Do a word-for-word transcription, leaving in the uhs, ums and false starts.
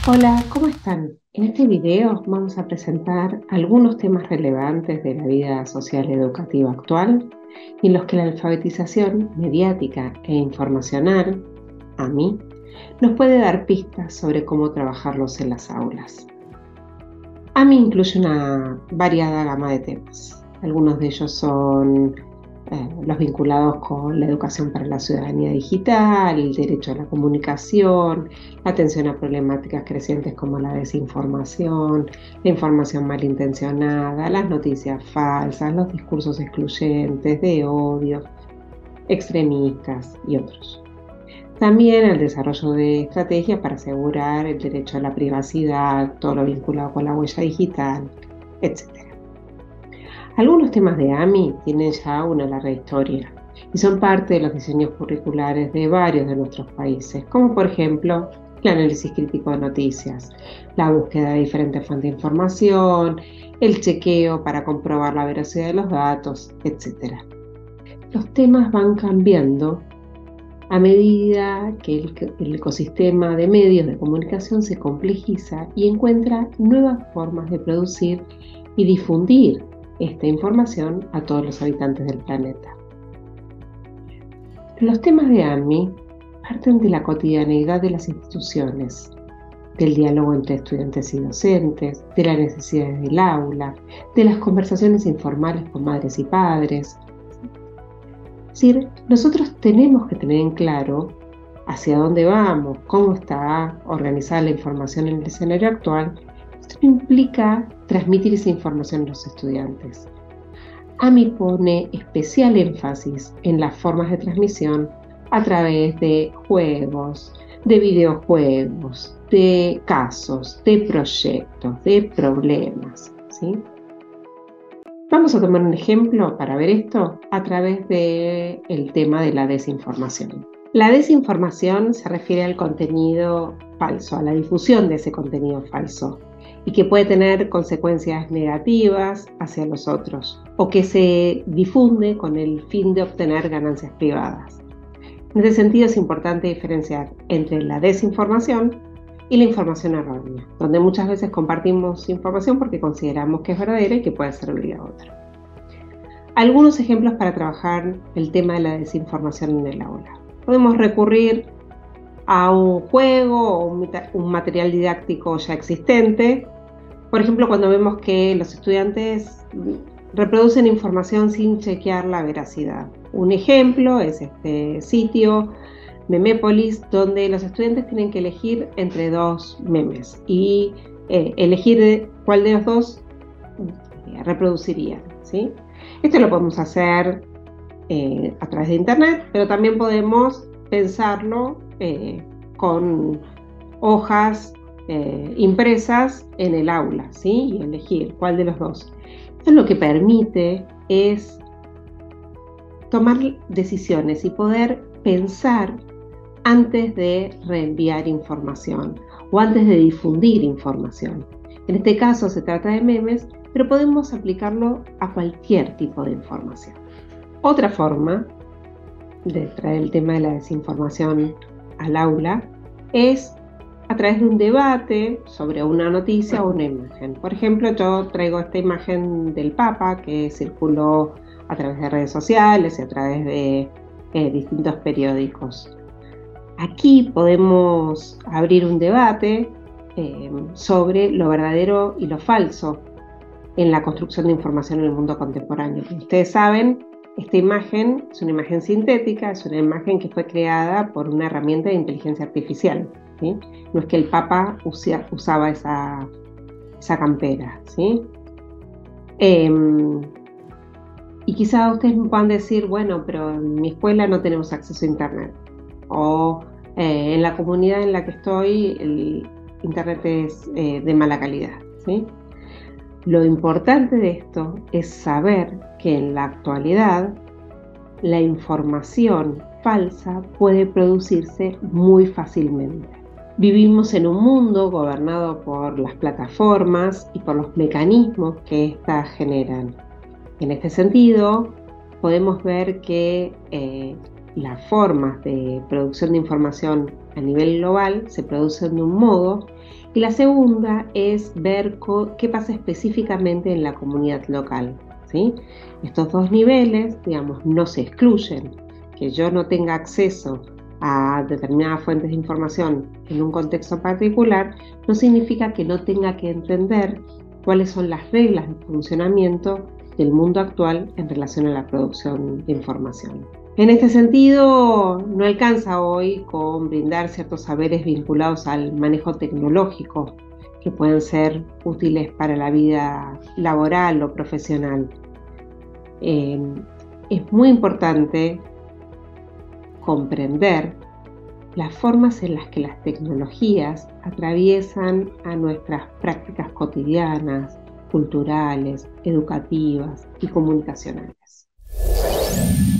Hola, ¿cómo están? En este video vamos a presentar algunos temas relevantes de la vida social y educativa actual y en los que la alfabetización mediática e informacional, a mí, nos puede dar pistas sobre cómo trabajarlos en las aulas. A mí incluye una variada gama de temas. Algunos de ellos son eh, los vinculados con la educación para la ciudadanía digital, el derecho a la comunicación, la atención a problemáticas crecientes como la desinformación, la información malintencionada, las noticias falsas, los discursos excluyentes, de odio, extremistas y otros. También el desarrollo de estrategias para asegurar el derecho a la privacidad, todo lo vinculado con la huella digital, etcétera. Algunos temas de A M I tienen ya una larga historia y son parte de los diseños curriculares de varios de nuestros países, como por ejemplo el análisis crítico de noticias, la búsqueda de diferentes fuentes de información, el chequeo para comprobar la veracidad de los datos, etcétera. Los temas van cambiando a medida que el, el ecosistema de medios de comunicación se complejiza y encuentra nuevas formas de producir y difundir esta información a todos los habitantes del planeta. Los temas de A M I parten de la cotidianeidad de las instituciones, del diálogo entre estudiantes y docentes, de las necesidades del aula, de las conversaciones informales con madres y padres. Es decir, nosotros tenemos que tener en claro hacia dónde vamos, cómo está organizada la información en el escenario actual. Esto implica transmitir esa información a los estudiantes. A M I pone especial énfasis en las formas de transmisión a través de juegos, de videojuegos, de casos, de proyectos, de problemas, ¿sí? Vamos a tomar un ejemplo para ver esto a través del tema de la desinformación. La desinformación se refiere al contenido falso, a la difusión de ese contenido falso, y que puede tener consecuencias negativas hacia los otros, o que se difunde con el fin de obtener ganancias privadas. En ese sentido es importante diferenciar entre la desinformación y la información errónea, donde muchas veces compartimos información porque consideramos que es verdadera y que puede servir a otro. Algunos ejemplos para trabajar el tema de la desinformación en el aula. Podemos recurrir a un juego o un material didáctico ya existente. Por ejemplo, cuando vemos que los estudiantes reproducen información sin chequear la veracidad. Un ejemplo es este sitio Memépolis, donde los estudiantes tienen que elegir entre dos memes y eh, elegir cuál de los dos eh, reproducirían, ¿sí? Esto lo podemos hacer eh, a través de internet, pero también podemos pensarlo eh, con hojas eh, impresas en el aula, ¿sí? Y elegir cuál de los dos. Esto lo que permite es tomar decisiones y poder pensar antes de reenviar información o antes de difundir información. En este caso se trata de memes, pero podemos aplicarlo a cualquier tipo de información. Otra forma de traer el tema de la desinformación al aula es a través de un debate sobre una noticia o una imagen. Por ejemplo, yo traigo esta imagen del Papa que circuló a través de redes sociales y a través de eh, distintos periódicos. Aquí podemos abrir un debate eh, sobre lo verdadero y lo falso en la construcción de información en el mundo contemporáneo. Como ustedes saben, esta imagen es una imagen sintética, es una imagen que fue creada por una herramienta de inteligencia artificial, ¿sí? No es que el Papa usia, usaba esa, esa campera, ¿sí? Eh, y quizás ustedes me puedan decir, bueno, pero en mi escuela no tenemos acceso a internet. O eh, en la comunidad en la que estoy, el internet es eh, de mala calidad, ¿sí? Lo importante de esto es saber que en la actualidad la información falsa puede producirse muy fácilmente. Vivimos en un mundo gobernado por las plataformas y por los mecanismos que éstas generan. En este sentido, podemos ver que eh, las formas de producción de información a nivel global se producen de un modo, y la segunda es ver qué pasa específicamente en la comunidad local, ¿sí? Estos dos niveles, digamos, no se excluyen. Que yo no tenga acceso a determinadas fuentes de información en un contexto particular no significa que no tenga que entender cuáles son las reglas de funcionamiento del mundo actual en relación a la producción de información. En este sentido, no alcanza hoy con brindar ciertos saberes vinculados al manejo tecnológico que pueden ser útiles para la vida laboral o profesional. Eh, es muy importante comprender las formas en las que las tecnologías atraviesan a nuestras prácticas cotidianas, culturales, educativas y comunicacionales.